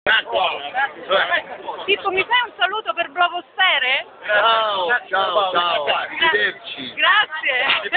Pippo, mi fai un saluto per Blavosfere? Ciao, arrivederci. Grazie.